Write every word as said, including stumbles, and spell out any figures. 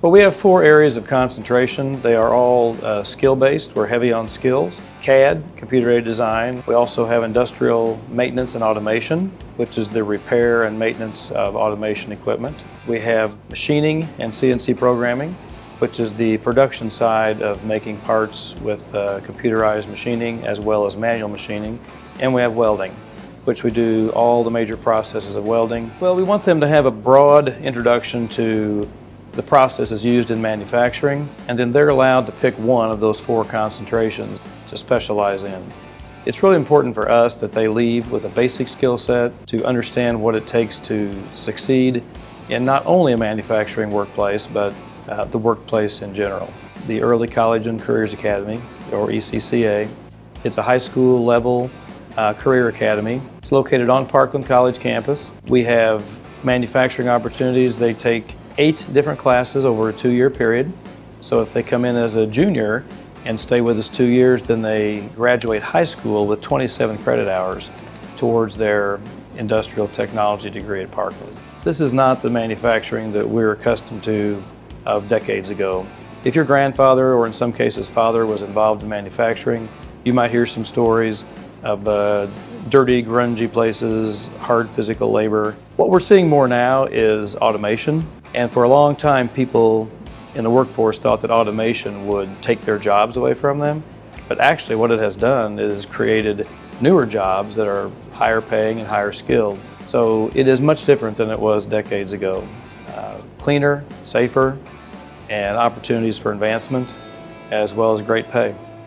Well, we have four areas of concentration. They are all uh, skill-based. We're heavy on skills. C A D, computer-aided design. We also have industrial maintenance and automation, which is the repair and maintenance of automation equipment. We have machining and C N C programming, which is the production side of making parts with uh, computerized machining as well as manual machining. And we have welding, which we do all the major processes of welding. Well, we want them to have a broad introduction to the processes used in manufacturing, and then they're allowed to pick one of those four concentrations to specialize in. It's really important for us that they leave with a basic skill set to understand what it takes to succeed in not only a manufacturing workplace, but uh, the workplace in general. The Early College and Careers Academy, or E C C A, it's a high school level uh, career academy. It's located on Parkland College campus. We have manufacturing opportunities. They take eight different classes over a two-year period. So if they come in as a junior and stay with us two years, then they graduate high school with twenty-seven credit hours towards their industrial technology degree at Parkland. This is not the manufacturing that we're accustomed to of decades ago. If your grandfather, or in some cases father, was involved in manufacturing, you might hear some stories of uh, dirty, grungy places, hard physical labor. What we're seeing more now is automation. And for a long time, people in the workforce thought that automation would take their jobs away from them. But actually what it has done is created newer jobs that are higher paying and higher skilled. So it is much different than it was decades ago. Uh, cleaner, safer, and opportunities for advancement, as well as great pay.